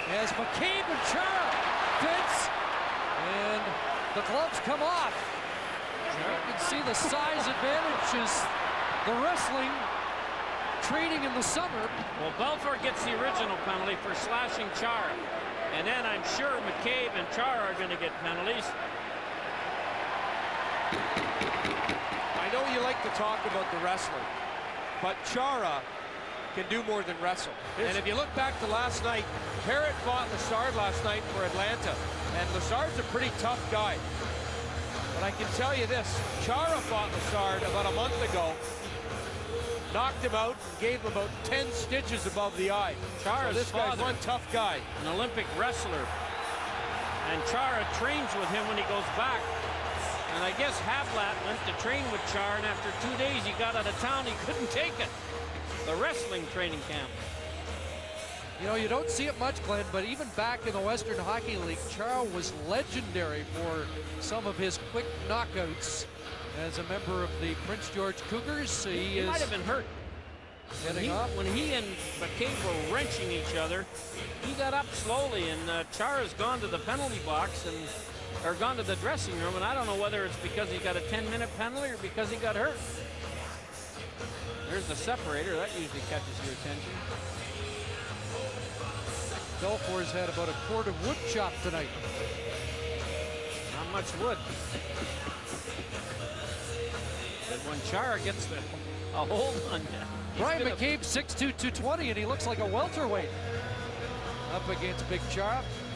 As McCabe and Chara fits, and the gloves come off. You can see the size advantages, the wrestling training in the summer. Well, Belfort gets the original penalty for slashing Chara. And then I'm sure McCabe and Chara are going to get penalties. I know you like to talk about the wrestling, but Chara can do more than wrestle. And if you look back to last night, Parrott fought Lessard last night for Atlanta, and Lessard's a pretty tough guy. But I can tell you this, Chara fought Lessard about a month ago, knocked him out, and gave him about 10 stitches above the eye. Chara's so this guy's one tough guy. An Olympic wrestler. And Chara trains with him when he goes back. And I guess Havlat went to train with Chara, and after 2 days he got out of town, he couldn't take it. The wrestling training camp. You know, you don't see it much, Glenn, but even back in the Western Hockey League, Chara was legendary for some of his quick knockouts. As a member of the Prince George Cougars, he might have been hurt. When he and McCabe were wrenching each other, he got up slowly, and Chara's gone to the penalty box or gone to the dressing room, and I don't know whether it's because he got a 10-minute penalty or because he got hurt. There's the separator. That usually catches your attention. Belfour's had about a quart of wood chop tonight. Not much wood. But when Chara gets a hold on you. Brian McCabe, 6'2", 220, and he looks like a welterweight up against Big Chara.